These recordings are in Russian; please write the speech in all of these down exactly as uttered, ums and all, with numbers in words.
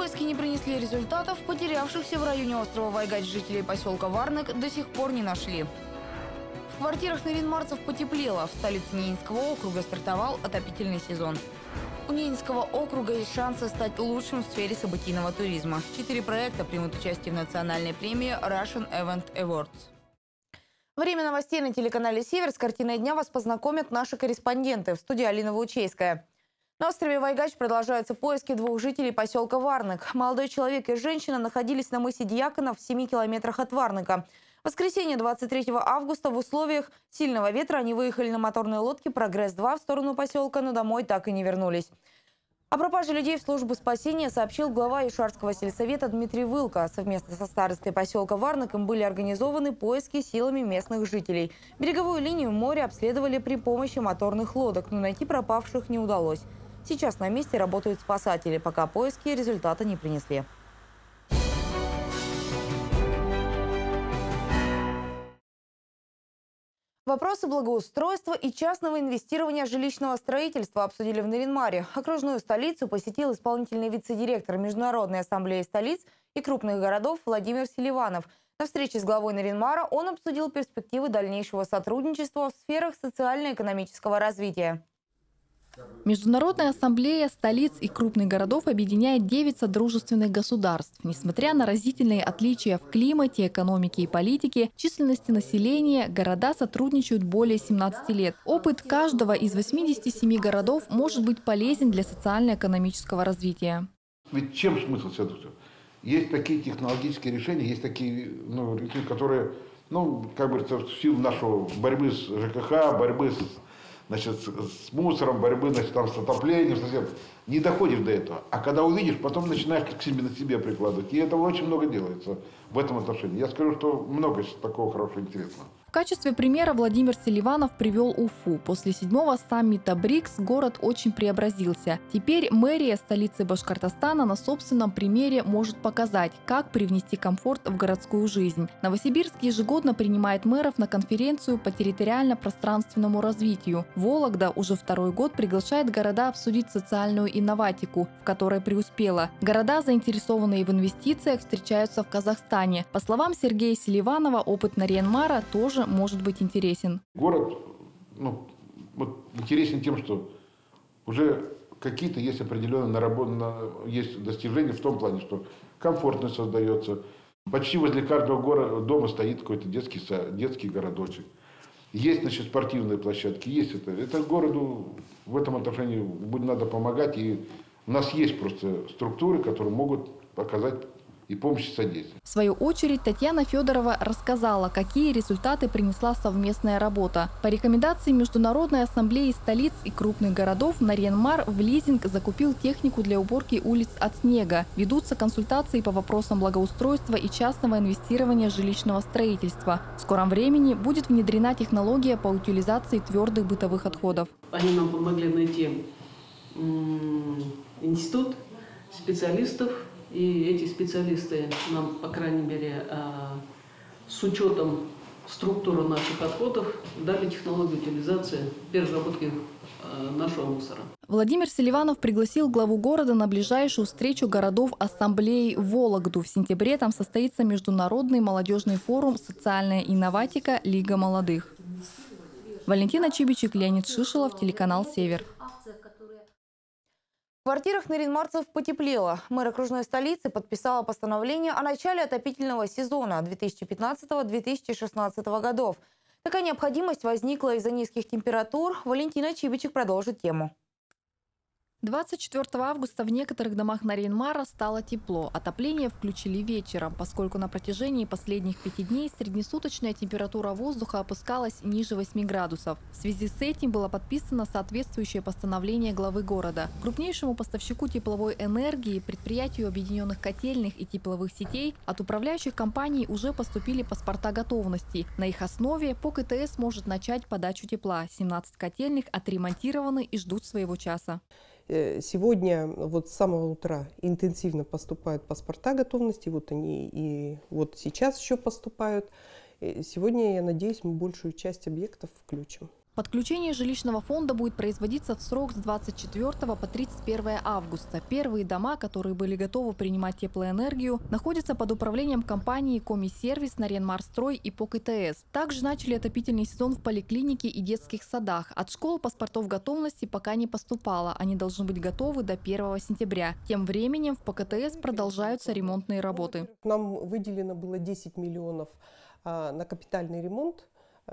Поиски не принесли результатов, потерявшихся в районе острова Вайгач жителей поселка Варнык до сих пор не нашли. В квартирах наринмарцев потеплело. В столице Ненецкого округа стартовал отопительный сезон. У Ненецкого округа есть шансы стать лучшим в сфере событийного туризма. Четыре проекта примут участие в национальной премии Russian Event Awards. Время новостей на телеканале «Север». С картиной дня вас познакомят наши корреспонденты. В студии Алина Ваучейская. На острове Вайгач продолжаются поиски двух жителей поселка Варнык. Молодой человек и женщина находились на мысе Дьяконов в семи километрах от Варныка. В воскресенье двадцать третьего августа в условиях сильного ветра они выехали на моторной лодке «Прогресс-два» в сторону поселка, но домой так и не вернулись. О пропаже людей в службу спасения сообщил глава Юшарского сельсовета Дмитрий Вылко. Совместно со старостой поселка Варнык им были организованы поиски силами местных жителей. Береговую линию моря обследовали при помощи моторных лодок, но найти пропавших не удалось. Сейчас на месте работают спасатели, пока поиски результата не принесли. Вопросы благоустройства и частного инвестирования жилищного строительства обсудили в Наринмаре. Окружную столицу посетил исполнительный вице-директор Международной ассамблеи столиц и крупных городов Владимир Селиванов. На встрече с главой Наринмара он обсудил перспективы дальнейшего сотрудничества в сферах социально-экономического развития. Международная ассамблея столиц и крупных городов объединяет девять содружественных государств. Несмотря на разительные отличия в климате, экономике и политике, численности населения, города сотрудничают более семнадцати лет. Опыт каждого из восьмидесяти семи городов может быть полезен для социально-экономического развития. Ведь чем смысл этого? Есть такие технологические решения, есть такие, ну, решения, которые, ну, как говорится, в силу нашего борьбы с ЖКХ, борьбы с Значит, с мусором, борьбы, значит, там, с отоплением, совсем не доходишь до этого. А когда увидишь, потом начинаешь к себе на себе прикладывать. И этого очень много делается в этом отношении. Я скажу, что много такого хорошего, интересного. В качестве примера Владимир Селиванов привел Уфу. После седьмого саммита БРИКС город очень преобразился. Теперь мэрия столицы Башкортостана на собственном примере может показать, как привнести комфорт в городскую жизнь. Новосибирск ежегодно принимает мэров на конференцию по территориально-пространственному развитию. Вологда уже второй год приглашает города обсудить социальную инноватику, в которой преуспела. Города, заинтересованные в инвестициях, встречаются в Казахстане. По словам Сергея Селиванова, опыт Наринмара тоже может быть интересен. Город, ну, вот интересен тем, что уже какие-то есть определенные наработаны, есть достижения в том плане, что комфортность создается. Почти возле каждого города, дома стоит какой-то детский, детский городочек. Есть, значит, спортивные площадки, есть это. Это городу в этом отношении надо помогать. И у нас есть просто структуры, которые могут показать и помощь и содействие. В свою очередь Татьяна Федорова рассказала, какие результаты принесла совместная работа. По рекомендации Международной ассамблеи столиц и крупных городов Наринмар в лизинг закупил технику для уборки улиц от снега. Ведутся консультации по вопросам благоустройства и частного инвестирования жилищного строительства. В скором времени будет внедрена технология по утилизации твердых бытовых отходов. Они нам помогли найти институт специалистов. И эти специалисты нам, по крайней мере, с учетом структуры наших отходов, дали технологию утилизации, переработки нашего мусора. Владимир Селиванов пригласил главу города на ближайшую встречу городов ассамблеи в Вологду. В сентябре там состоится международный молодежный форум «Социальная инноватика. Лига молодых». Валентина Чибичек, Леонид Шишелов, телеканал «Север». В квартирах наринмарцев потеплело. Мэр окружной столицы подписала постановление о начале отопительного сезона две тысячи пятнадцатого — две тысячи шестнадцатого годов. Такая необходимость возникла из-за низких температур. Валентина Чибичек продолжит тему. двадцать четвёртого августа в некоторых домах Наринмара стало тепло. Отопление включили вечером, поскольку на протяжении последних пяти дней среднесуточная температура воздуха опускалась ниже восьми градусов. В связи с этим было подписано соответствующее постановление главы города. Крупнейшему поставщику тепловой энергии, предприятию объединенных котельных и тепловых сетей от управляющих компаний уже поступили паспорта готовности. На их основе ПОКТС может начать подачу тепла. семнадцать котельных отремонтированы и ждут своего часа. Сегодня вот с самого утра интенсивно поступают паспорта готовности, вот они и вот сейчас еще поступают. Сегодня, я надеюсь, мы большую часть объектов включим. Подключение жилищного фонда будет производиться в срок с двадцать четвёртого по тридцать первое августа. Первые дома, которые были готовы принимать теплоэнергию, находятся под управлением компании Комиссервис, Нарьян-Марстрой и ПОК-ИТС. Также начали отопительный сезон в поликлинике и детских садах. От школ паспортов готовности пока не поступало. Они должны быть готовы до первого сентября. Тем временем в ПОК-ИТС продолжаются ремонтные работы. Нам выделено было десять миллионов а, на капитальный ремонт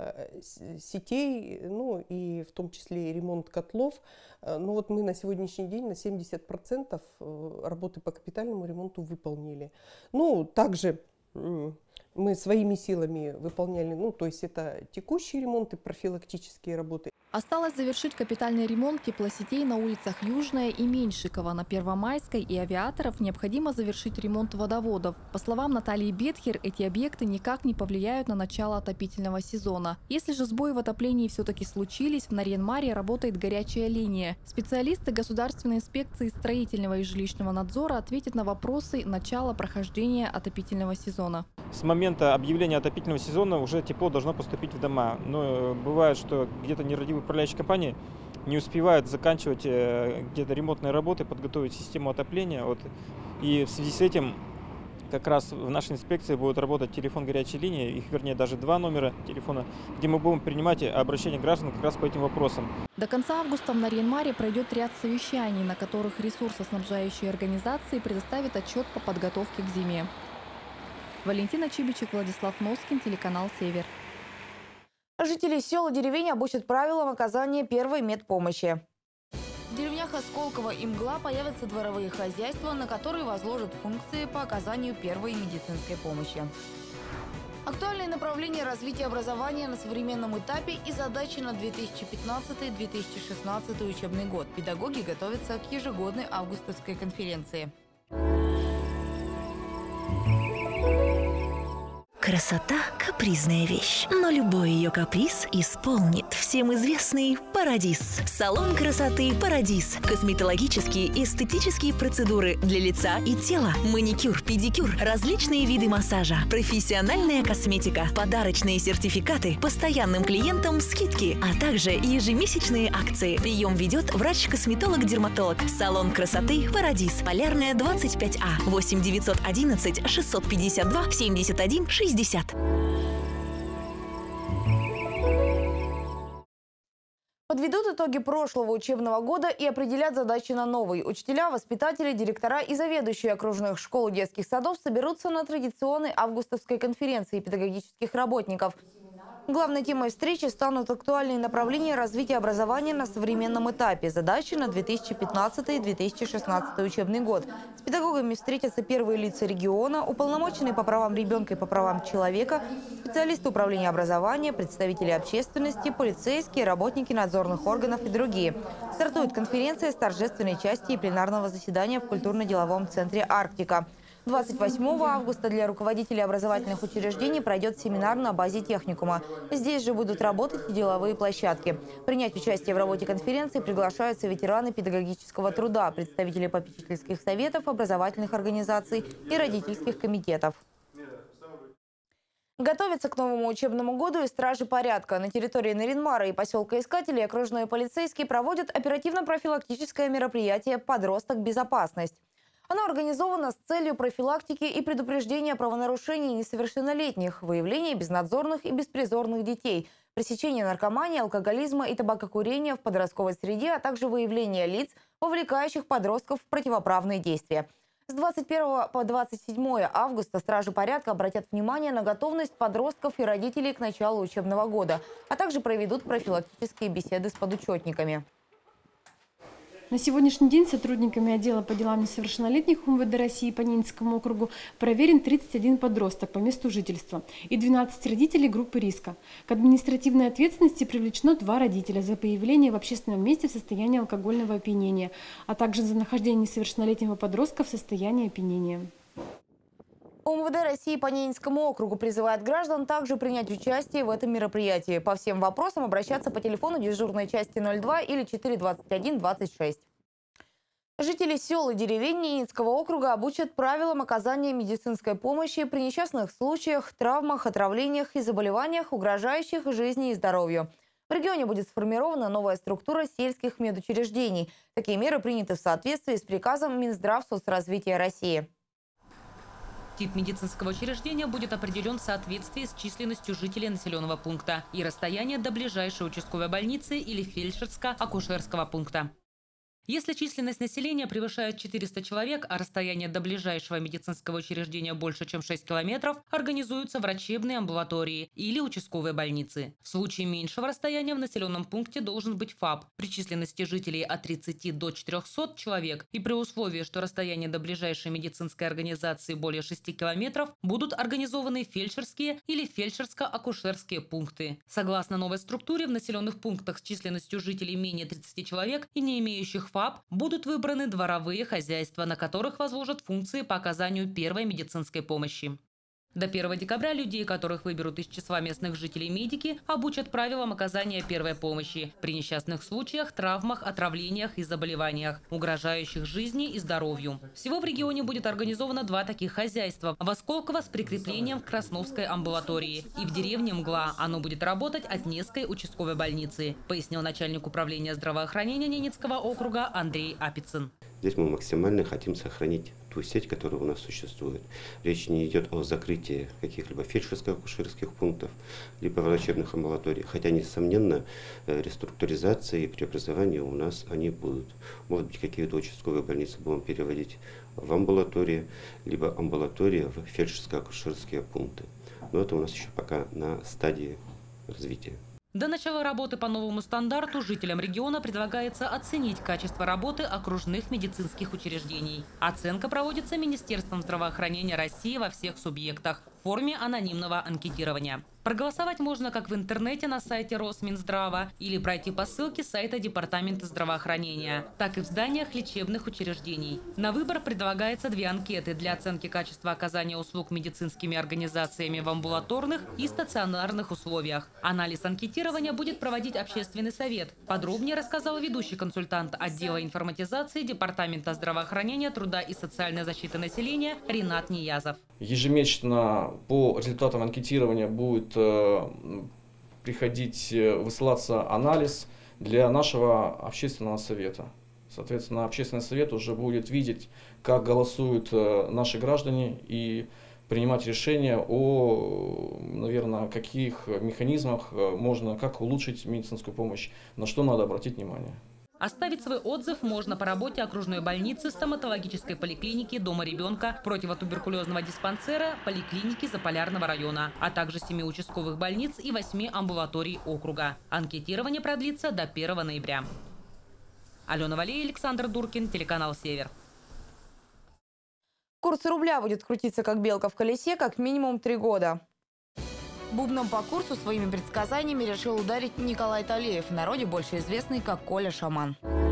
сетей, ну и в том числе и ремонт котлов. Ну вот мы на сегодняшний день на семьдесят процентов работы по капитальному ремонту выполнили. Ну, также мы своими силами выполняли, ну то есть это текущие ремонты, профилактические работы. Осталось завершить капитальный ремонт теплосетей на улицах Южная и Меньшикова. На Первомайской и Авиаторов необходимо завершить ремонт водоводов. По словам Натальи Бетхер, эти объекты никак не повлияют на начало отопительного сезона. Если же сбои в отоплении все-таки случились, в Нарьян-Маре работает горячая линия. Специалисты Государственной инспекции строительного и жилищного надзора ответят на вопросы начала прохождения отопительного сезона. С момента объявления отопительного сезона уже тепло должно поступить в дома. Но бывает, что где-то нерадивые управляющие компании не успевают заканчивать где-то ремонтные работы, подготовить систему отопления. Вот. И в связи с этим как раз в нашей инспекции будет работать телефон горячей линии, их вернее даже два номера телефона, где мы будем принимать обращения граждан как раз по этим вопросам. До конца августа в Нарьян-Маре пройдет ряд совещаний, на которых ресурсоснабжающие организации предоставят отчет по подготовке к зиме. Валентина Чибичек, Владислав Носкин, телеканал «Север». Жители сел и деревень обучат правилам оказания первой медпомощи. В деревнях Осколково и Мгла появятся дворовые хозяйства, на которые возложат функции по оказанию первой медицинской помощи. Актуальные направления развития образования на современном этапе и задачи на две тысячи пятнадцатый — две тысячи шестнадцатый учебный год. Педагоги готовятся к ежегодной августовской конференции. Красота – капризная вещь, но любой ее каприз исполнит всем известный Парадис. Салон красоты Парадис. Косметологические и эстетические процедуры для лица и тела. Маникюр, педикюр, различные виды массажа, профессиональная косметика, подарочные сертификаты, постоянным клиентам скидки, а также ежемесячные акции. Прием ведет врач-косметолог-дерматолог. Салон красоты Парадис. Полярная, двадцать пять А. восемь девятьсот одиннадцать шестьсот пятьдесят два семьдесят один шестьдесят. Подведут итоги прошлого учебного года и определят задачи на новый. Учителя, воспитатели, директора и заведующие окружных школ и детских садов соберутся на традиционной августовской конференции педагогических работников. Главной темой встречи станут актуальные направления развития образования на современном этапе. Задачи на две тысячи пятнадцатый — две тысячи шестнадцатый учебный год. С педагогами встретятся первые лица региона, уполномоченные по правам ребенка и по правам человека, специалисты управления образования, представители общественности, полицейские, работники надзорных органов и другие. Стартует конференция с торжественной части и пленарного заседания в культурно-деловом центре «Арктика». двадцать восьмого августа для руководителей образовательных учреждений пройдет семинар на базе техникума. Здесь же будут работать и деловые площадки. Принять участие в работе конференции приглашаются ветераны педагогического труда, представители попечительских советов, образовательных организаций и родительских комитетов. Готовятся к новому учебному году и стражи порядка. На территории Нарьян-Мара и поселка Искателей окружные полицейские проводят оперативно-профилактическое мероприятие «Подросток. Безопасность». Оно организовано с целью профилактики и предупреждения правонарушений несовершеннолетних, выявления безнадзорных и беспризорных детей, пресечения наркомании, алкоголизма и табакокурения в подростковой среде, а также выявления лиц, вовлекающих подростков в противоправные действия. С двадцать первого по двадцать седьмое августа стражи порядка обратят внимание на готовность подростков и родителей к началу учебного года, а также проведут профилактические беседы с подучетниками. На сегодняшний день сотрудниками отдела по делам несовершеннолетних УМВД России по Ненецкому округу проверен тридцать один подросток по месту жительства и двенадцать родителей группы риска. К административной ответственности привлечено два родителя за появление в общественном месте в состоянии алкогольного опьянения, а также за нахождение несовершеннолетнего подростка в состоянии опьянения. УМВД России по Ненецкому округу призывает граждан также принять участие в этом мероприятии. По всем вопросам обращаться по телефону дежурной части ноль два или четыре двадцать один двадцать шесть. Жители сел и деревень Ненецкого округа обучат правилам оказания медицинской помощи при несчастных случаях, травмах, отравлениях и заболеваниях, угрожающих жизни и здоровью. В регионе будет сформирована новая структура сельских медучреждений. Такие меры приняты в соответствии с приказом Минздравсоцразвития России. Тип медицинского учреждения будет определен в соответствии с численностью жителей населенного пункта и расстояние до ближайшей участковой больницы или фельдшерско-акушерского пункта. Если численность населения превышает четыреста человек, а расстояние до ближайшего медицинского учреждения больше, чем шесть километров, организуются врачебные амбулатории или участковые больницы. В случае меньшего расстояния в населенном пункте должен быть ФАП. При численности жителей от тридцати до четырёхсот человек и при условии, что расстояние до ближайшей медицинской организации более шести километров, будут организованы фельдшерские или фельдшерско-акушерские пункты. Согласно новой структуре, в населенных пунктах с численностью жителей менее тридцати человек и не имеющих ФАП будут выбраны дворовые хозяйства, на которых возложат функции по оказанию первой медицинской помощи. До первого декабря людей, которых выберут из числа местных жителей медики, обучат правилам оказания первой помощи при несчастных случаях, травмах, отравлениях и заболеваниях, угрожающих жизни и здоровью. Всего в регионе будет организовано два таких хозяйства. В Осколково с прикреплением к Красновской амбулатории и в деревне Мгла оно будет работать от Ненецкой участковой больницы, пояснил начальник управления здравоохранения Ненецкого округа Андрей Апицын. Здесь мы максимально хотим сохранить ту сеть, которая у нас существует. Речь не идет о закрытии каких-либо фельдшерско-акушерских пунктов, либо врачебных амбулаторий. Хотя, несомненно, реструктуризация и преобразования у нас они будут. Может быть, какие-то участковые больницы будем переводить в амбулатории, либо амбулатории в фельдшерско-акушерские пункты. Но это у нас еще пока на стадии развития. До начала работы по новому стандарту жителям региона предлагается оценить качество работы окружных медицинских учреждений. Оценка проводится Министерством здравоохранения России во всех субъектах в форме анонимного анкетирования. Проголосовать можно как в интернете на сайте Росминздрава или пройти по ссылке сайта Департамента здравоохранения, так и в зданиях лечебных учреждений. На выбор предлагается две анкеты для оценки качества оказания услуг медицинскими организациями в амбулаторных и стационарных условиях. Анализ анкетирования будет проводить общественный совет. Подробнее рассказал ведущий консультант отдела информатизации Департамента здравоохранения, труда и социальной защиты населения Ринат Ниязов. Ежемесячно по результатам анкетирования будет э, приходить, высылаться анализ для нашего общественного совета. Соответственно, общественный совет уже будет видеть, как голосуют э, наши граждане и принимать решения о, наверное, каких механизмах можно, как улучшить медицинскую помощь, на что надо обратить внимание. Оставить свой отзыв можно по работе окружной больницы, стоматологической поликлиники, дома ребенка, противотуберкулезного диспансера, поликлиники Заполярного района, а также семи участковых больниц и восьми амбулаторий округа. Анкетирование продлится до первого ноября. Алена Валей, Александр Дуркин, телеканал «Север». Курс рубля будет крутиться как белка в колесе как минимум три года. Бубном по курсу своими предсказаниями решил ударить Николай Талеев, в народе больше известный как Коля Шаман.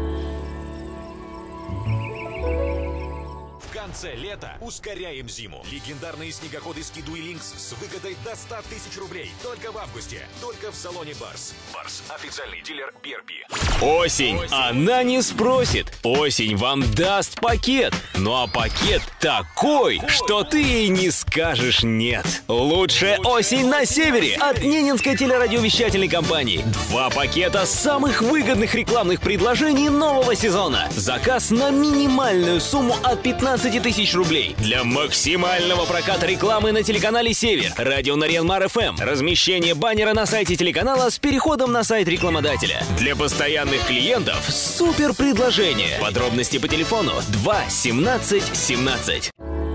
В конце лета ускоряем зиму. Легендарные снегоходы Skidoo и Lynx с выгодой до ста тысяч рублей. Только в августе. Только в салоне Барс. Барс – официальный дилер би эр пи. Осень, Осень, она не спросит. Осень вам даст пакет. Ну а пакет такой, что ты ей не скажешь нет. Лучшая осень на севере от Ненецкой телерадиовещательной компании. Два пакета самых выгодных рекламных предложений нового сезона. Заказ на минимальную сумму от пятнадцати тысяч рублей. Для максимального проката рекламы на телеканале «Север», радио Нарьян-Мар эф эм, размещение баннера на сайте телеканала с переходом на сайт рекламодателя. Для постоянных клиентов супер предложение. Подробности по телефону два семнадцать семнадцать.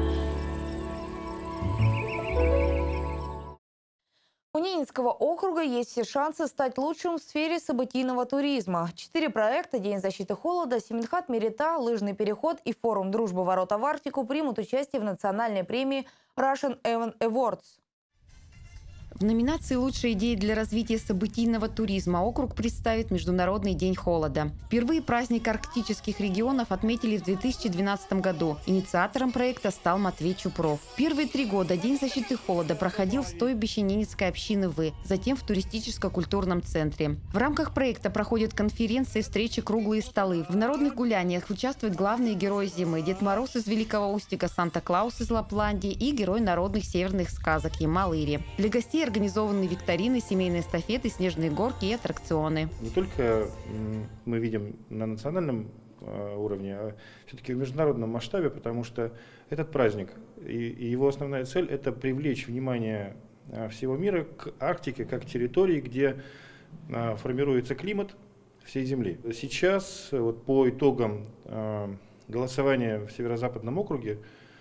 У Ненецкого округа есть все шансы стать лучшим в сфере событийного туризма. Четыре проекта: День защиты холода, Семенхат Мерита, лыжный переход и форум «Дружба. Ворота в Арктику» примут участие в национальной премии Russian Event Awards. В номинации «Лучшие идеи для развития событийного туризма» округ представит Международный день холода. Впервые праздник арктических регионов отметили в две тысячи двенадцатом году. Инициатором проекта стал Матвей Чупров. Первые три года День защиты холода проходил в стойбище Ненецкой общины Вы, затем в туристическо-культурном центре. В рамках проекта проходят конференции, встречи, круглые столы. В народных гуляниях участвуют главные герои зимы – Дед Мороз из Великого Устюга, Санта-Клаус из Лапландии и герой народных северных сказок Ямал-Ири. Для гостей организованы викторины, семейные эстафеты, снежные горки и аттракционы. Не только мы видим на национальном уровне, а все-таки в международном масштабе, потому что этот праздник и, и его основная цель – это привлечь внимание всего мира к Арктике как территории, где формируется климат всей Земли. Сейчас вот по итогам голосования в Северо-Западном округе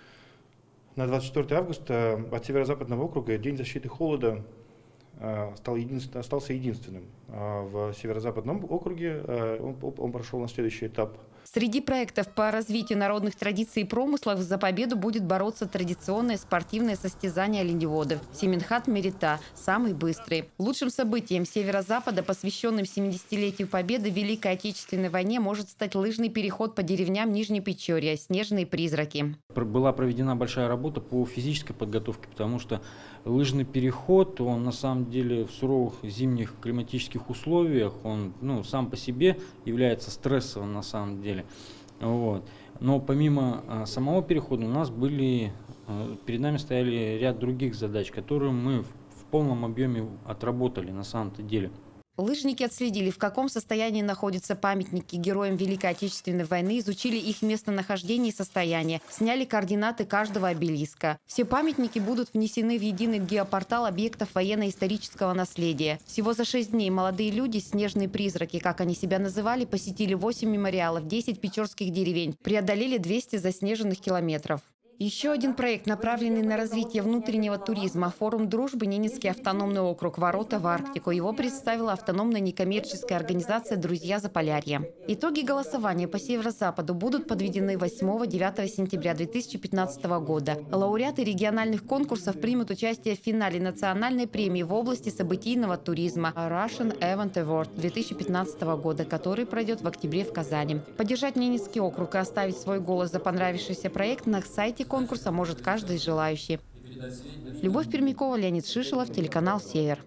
на двадцать четвёртое августа от Северо-Западного округа День защиты холода стал единствен, остался единственным в Северо-Западном округе. Он, он прошел на следующий этап. Среди проектов по развитию народных традиций и промыслов за победу будет бороться традиционное спортивное состязание оленеводов «Семенхат Мерита» – самый быстрый. Лучшим событием Северо-Запада, посвященным семидесятилетию Победы в Великой Отечественной войне, может стать лыжный переход по деревням Нижнепечорья «Снежные призраки». Была проведена большая работа по физической подготовке, потому что лыжный переход, он на самом деле в суровых зимних климатических условиях, он ну, сам по себе является стрессовым на самом деле. Вот. Но помимо а, самого перехода у нас были, а, перед нами стояли ряд других задач, которые мы в, в полном объеме отработали на самом-то деле. Лыжники отследили, в каком состоянии находятся памятники героям Великой Отечественной войны, изучили их местонахождение и состояние, сняли координаты каждого обелиска. Все памятники будут внесены в единый геопортал объектов военно-исторического наследия. Всего за шесть дней молодые люди, снежные призраки, как они себя называли, посетили восемь мемориалов, десять печорских деревень, преодолели двести заснеженных километров. Еще один проект, направленный на развитие внутреннего туризма – форум дружбы «Ненецкий автономный округ. Ворота в Арктику». Его представила автономная некоммерческая организация «Друзья Заполярья». Итоги голосования по Северо-Западу будут подведены восьмого-девятого сентября две тысячи пятнадцатого года. Лауреаты региональных конкурсов примут участие в финале национальной премии в области событийного туризма Russian Event Award две тысячи пятнадцатого года, который пройдет в октябре в Казани. Поддержать Ненецкий округ и оставить свой голос за понравившийся проект на сайте конкурса может каждый желающий. Любовь Пермякова, Леонид Шишелов, телеканал «Север».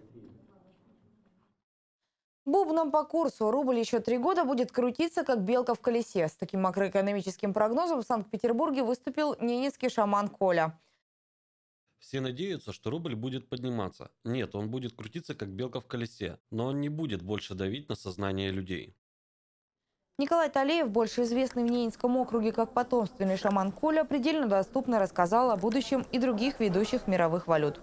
Бубном по курсу рубль еще три года будет крутиться, как белка в колесе. С таким макроэкономическим прогнозом в Санкт-Петербурге выступил ненецкий шаман Коля. Все надеются, что рубль будет подниматься. Нет, он будет крутиться, как белка в колесе, но он не будет больше давить на сознание людей. Николай Талеев, больше известный в Ненецком округе как потомственный шаман Коля, предельно доступно рассказал о будущем и других ведущих мировых валют.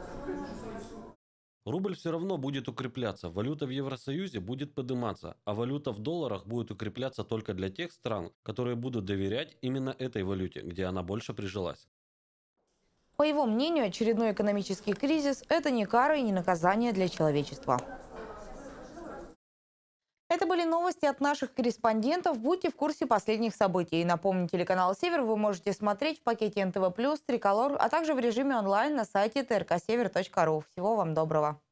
Рубль все равно будет укрепляться, валюта в Евросоюзе будет подниматься, а валюта в долларах будет укрепляться только для тех стран, которые будут доверять именно этой валюте, где она больше прижилась. По его мнению, очередной экономический кризис – это не кара и не наказание для человечества. Это были новости от наших корреспондентов. Будьте в курсе последних событий. Напомню, телеканал «Север» вы можете смотреть в пакете эн тэ вэ плюс, Триколор, а также в режиме онлайн на сайте тэ эр ка север точка ру. Всего вам доброго.